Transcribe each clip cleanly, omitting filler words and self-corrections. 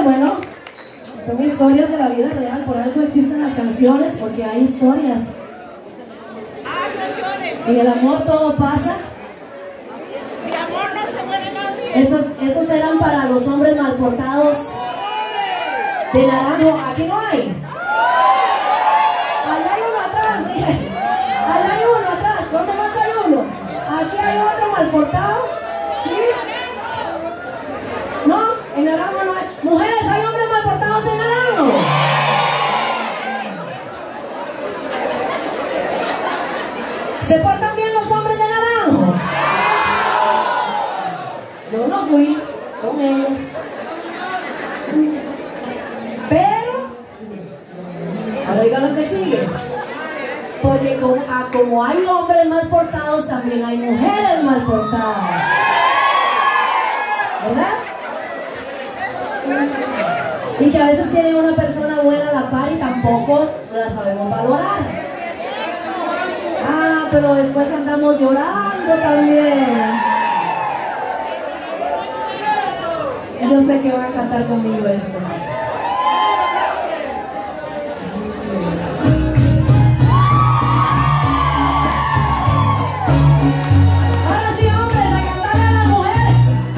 bueno, son historias de la vida real, por algo existen las canciones, porque hay historias. En el amor todo pasa. Mi amor no se muere nadie. Esos eran para los hombres malportados de Naranjo. Aquí no hay. Allá hay uno atrás, dije. Allá hay uno atrás. ¿Dónde más hay uno? Aquí hay otro malportado. ¿Sí? No, en Naranjo no hay. Mujeres, hay hombres malportados en Naranjo. ¿Se portan bien los hombres de Naranjo? Yo no fui, son ellos. Pero, ahora oiga lo que sigue. Porque como hay hombres mal portados, también hay mujeres mal portadas. ¿Verdad? Y que a veces tiene una persona buena a la par y tampoco la sabemos valorar. Ah, pero después andamos llorando también. Yo sé que van a cantar conmigo esto. Ahora sí, hombres, a cantar a las mujeres.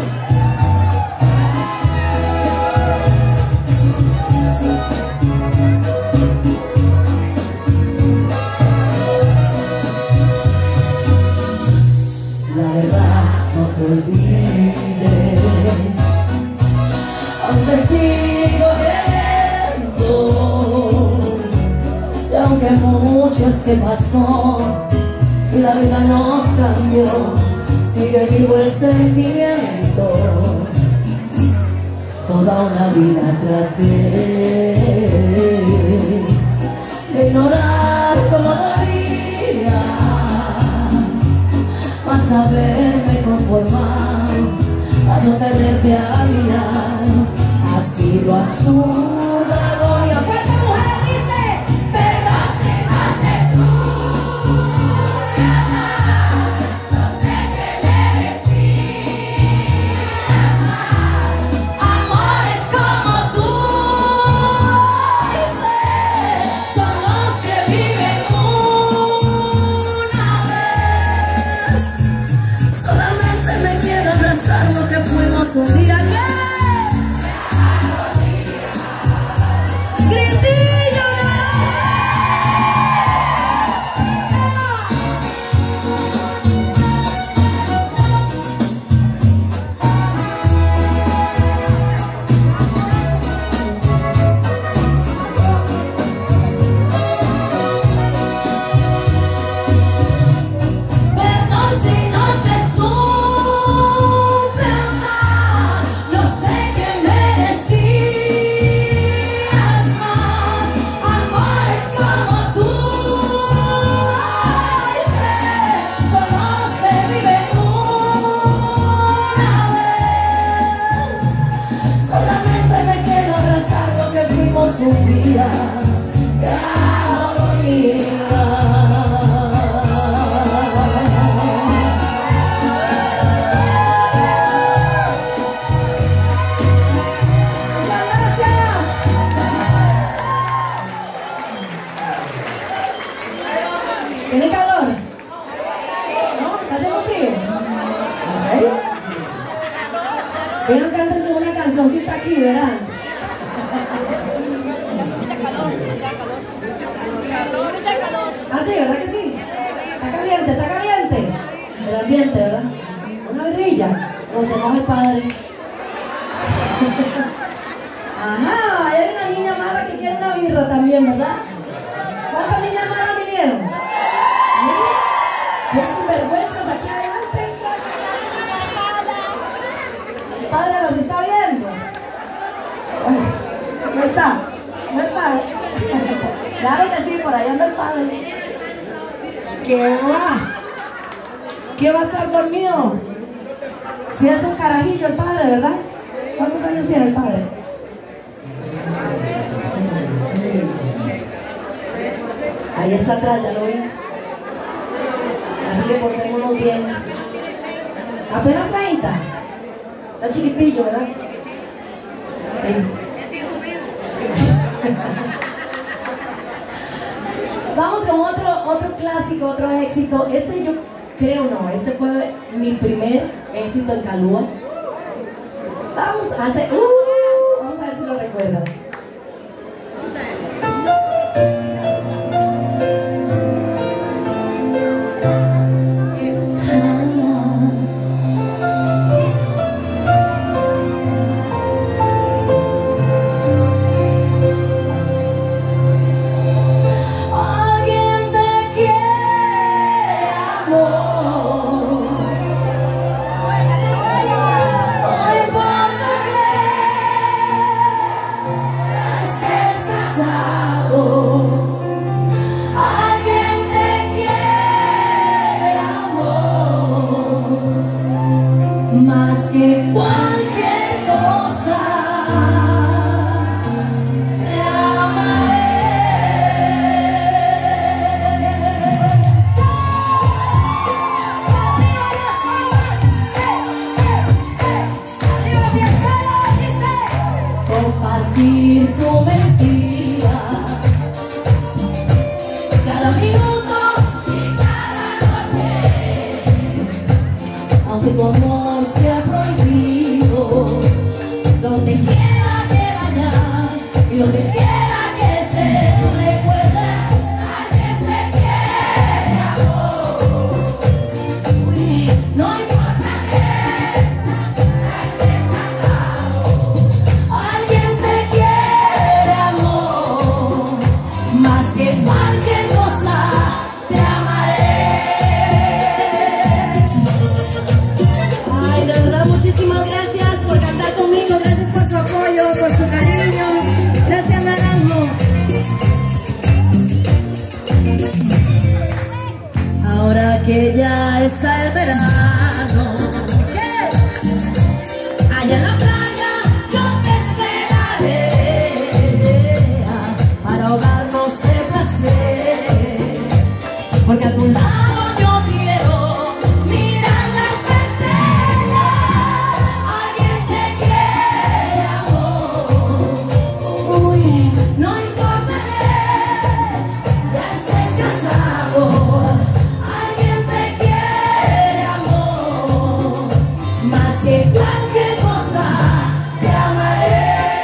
La verdad, no te olvides, aunque sigo viendo, y aunque mucho es que pasó, la vida nos cambió, sigue vivo el sentimiento. Toda una vida traté de ignorar como dolías, mas haberme conformado a no tenerte a mi lado ha sido absurda agonía. ¡Fuerte, mujer! Dice: Pero tú, mi amor, no sé qué merecía más. Amores como tú, dice, son los que viven una vez. solamente me quiero abrazar lo que fuimos un día. ¡Gritillo, Perdón si no te supe amar, yo sé que merecías más. Amores como tú, ay, sé, solo se vive una vez. solamente me quiero abrazar lo que fuimos un día. ¡Qué agonía! Muchas gracias. ¿Tiene calor? ¿No? ¿Está haciendo frío? ¿En serio? Vengan, cántense una cancioncita aquí, verán. Mucha calor, mucha calor. Mucha calor. Ah, sí, ¿verdad que sí? Está caliente, está caliente. El ambiente, ¿verdad? Una birrilla. O se moja el padre. Ajá, hay una niña mala que quiere una birra también, ¿verdad? ¿Cuántas niñas malas vinieron? Miren, qué sinvergüenzas aquí adelante. El padre los está viendo. No está, no está. Claro que sí, por ahí anda el padre. ¿Qué va? ¿Qué va a estar dormido? Si es un carajillo el padre, ¿verdad? ¿Cuántos años tiene el padre? Ahí está atrás, ya lo ven. Así que portémonos bien. Apenas 30. Está chiquitillo, ¿verdad? Sí. Vamos con otro clásico, otro éxito. Este yo creo no, este fue mi primer éxito en Calúa. Vamos a ver si lo recuerdan. Más que cualquier cosa, te amaré. Arriba las palmas, arriba fiestero, dice. Compartir tu mentira, cada minuto y cada noche, aunque tu amor sea prohibido, donde quiera que vayas y donde quiera que estés, recuerda, alguien te quiere, amor. Uy, no importa que estés casado, alguien te quiere, amor, más que cualquier cosa, te amaré. Ay, de verdad, muchísimas gracias por cantar conmigo, gracias por su apoyo, por su cariño. Gracias, Naranjo. Ahora que ya está el verano, Allá en la playa yo te esperaré para ahogarnos de placer, porque a tu lado yo quiero mirar las estrellas. Alguien te quiere, amor. Uy, no importa que ya estés casado, alguien te quiere, amor, más que cualquier cosa, te amaré.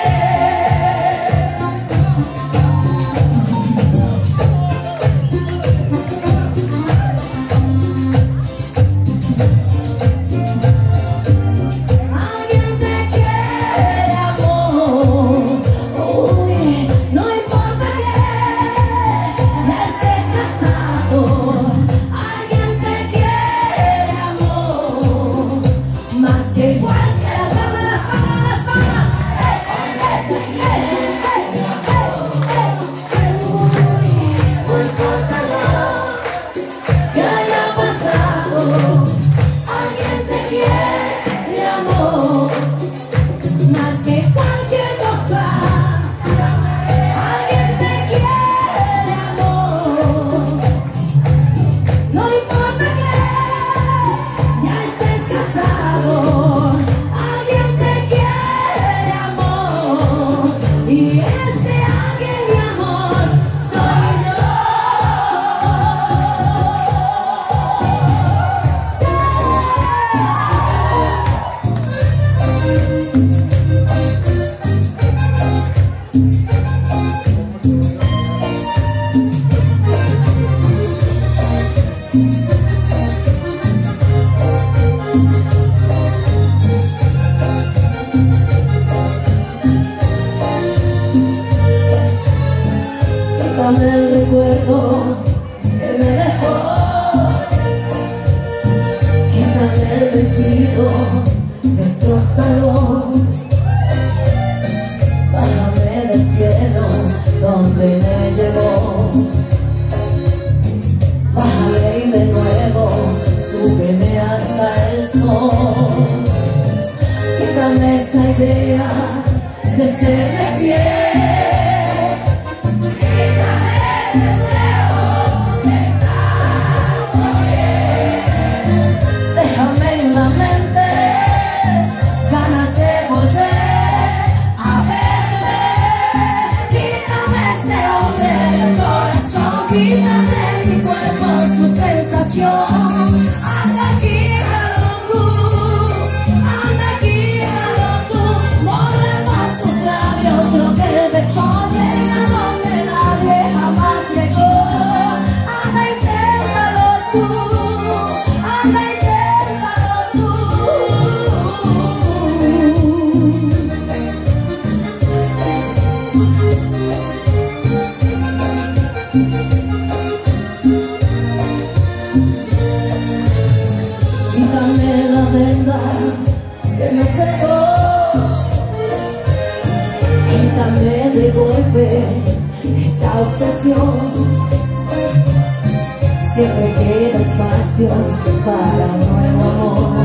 Alguien te quiere, amor. Uy, no importa que ya estés casado, alguien te quiere, amor, más que cualquier. Las palmas, Uy, no importa lo que haya pasado, alguien te quiere, amor, más que cualquier cosa. Alguien te quiere, amor, no importa que ya estés casado, alguien te quiere, amor, y ese alguien, mi amor, soy yo. Quítame el recuerdo que me dejó, quítame el vestido, destrozalo, bájame del cielo donde me llevó, bájame y de nuevo súbeme hasta el sol. Quítame esa idea de serle fiel. Déjame en la mente ganas de volver a verte. Quítame Quítame de golpe esta obsesión. Siempre queda espacio para un nuevo amor.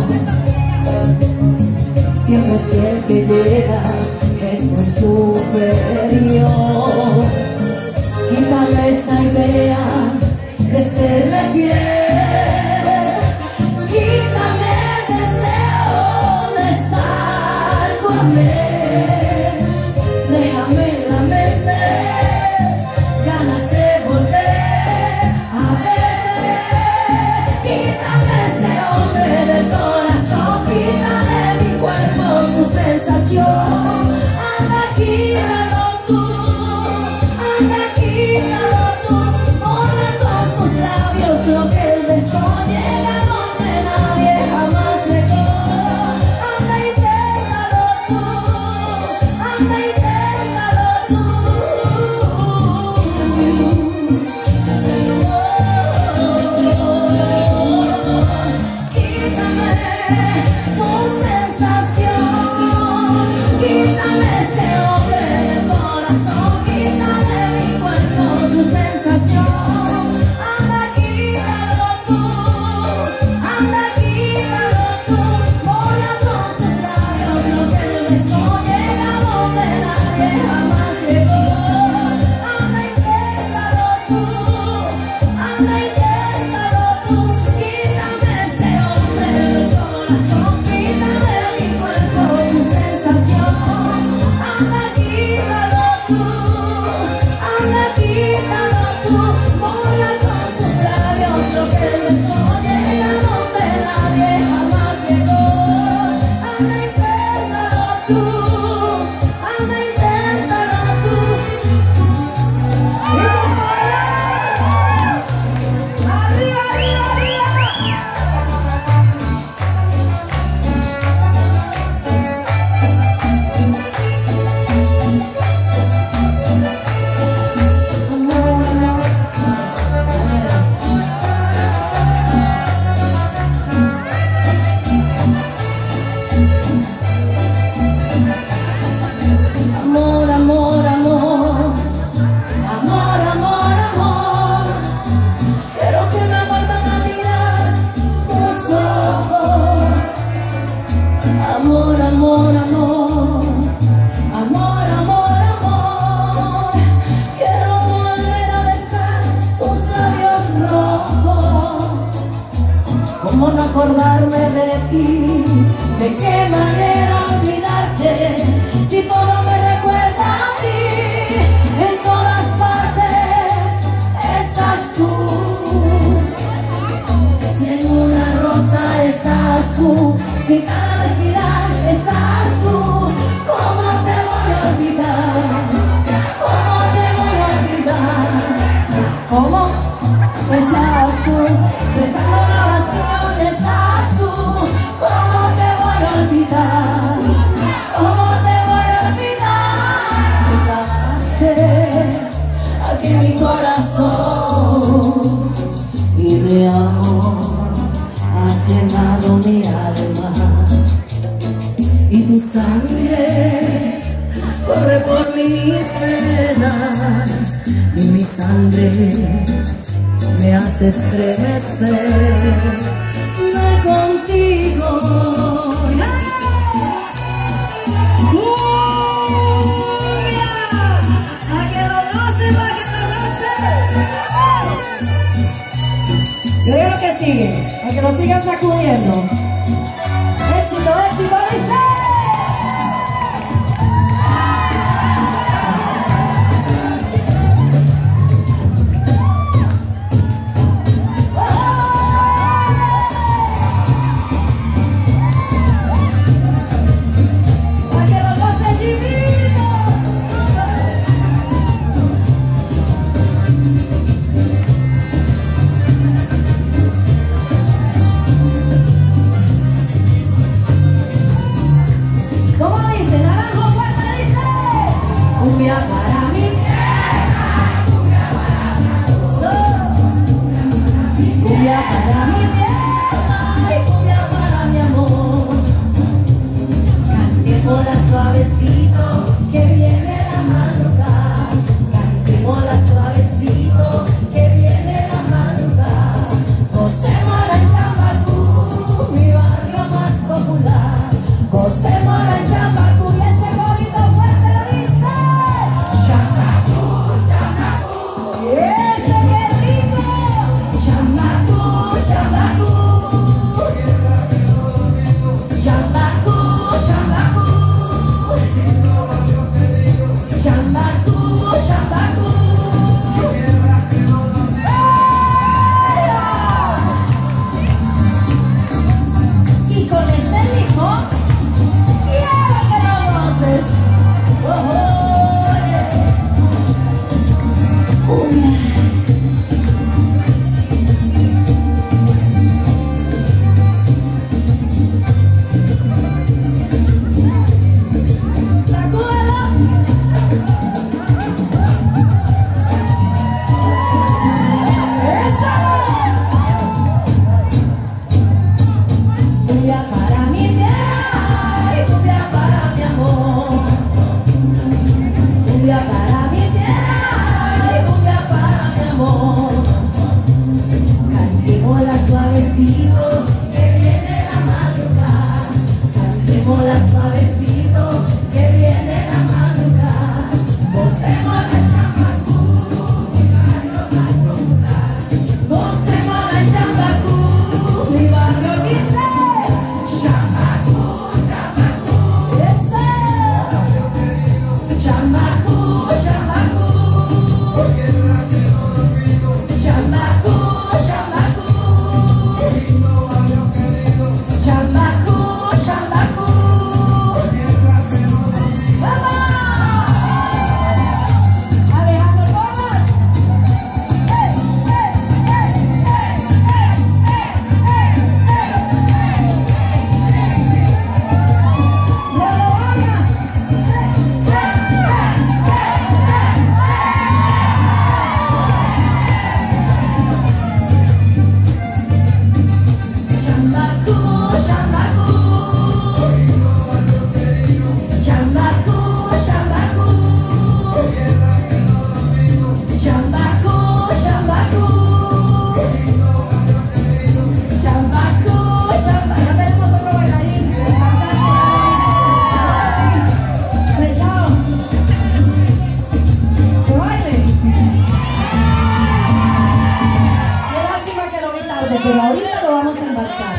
Siempre si el que llega es muy superior. Quítame esa idea de serle fiel. Quítame el deseo de estar con él. Déjame en la mente ganas de volver a ver. Quítame ese hombre del corazón. Quítame mi cuerpo, su sensación. Anda, quítalo tú. Anda, quítalo tú. Borra con sus labios lo que el beso llega donde nadie jamás llegó. Anda, inténtalo tú. Anda, inténtalo tú. Quítame su sensación. Quítame ese hombre del corazón. Quítame mi cuerpo, su sensación. Anda, quítalo tú. Anda, quítalo tú. Borra con sus labios lo que el beso llega donde nadie jamás llegó. Anda, inténtalo tú. Anda, inténtalo tú. Quítame ese hombre del corazón. Quítame mi cuerpo, su sensación. Anda, quítalo tú. Anda, quítalo tú. Borra con sus labios lo que el beso llega donde nadie jamás llegó. Anda, inténtalo tú. Anda, inténtalo tú. ¡Arriba, arriba, arriba! Amor, amor, amor. Amor, amor, amor. Quiero que me vuelvan a mirar tus ojos. Amor, amor, amor. Amor, amor, amor. Quiero volver a besar tus labios rojos. ¿Cómo no acordarme de ti? ¿De qué manera olvidarte? Si todo me recuerda a ti, en todas partes estás tú. Si en una rosa estás tú, si en cada respirar estás tú. ¿Cómo te voy a olvidar? ¿Cómo te voy a olvidar? ¿Cómo? Estás tú, rezando la oración estás tú. ¿Cómo te voy a olvidar? ¿Cómo te voy a olvidar? Quedaste aquí en mi corazón y de amor has llenado mi alma. Y tu sangre corre por mis venas y mi sangre me hace estremecer. No contigo. ¡Pa' que lo gocen, pa' que lo gocen! Yo digo lo que sigue, para que lo sigan sacudiendo. Éxito, éxito, dice. Suavecito que viene la cumbia para mi tierra, cumbia para mi amor. Cantémosla suavecito, que viene la madrugada. Cantémosla suavecito, que viene la madrugada. Gocemos el chambacú, mi barrio va a tocar. Gocemos el chambacú, mi barrio dice chambacú, chambacú. Chambacú, chambacú. Chambacú, chambacú. Chambacú, chambacú. ¡Vamos! Alejandro Gómez. Pero ahorita lo vamos a embarcar.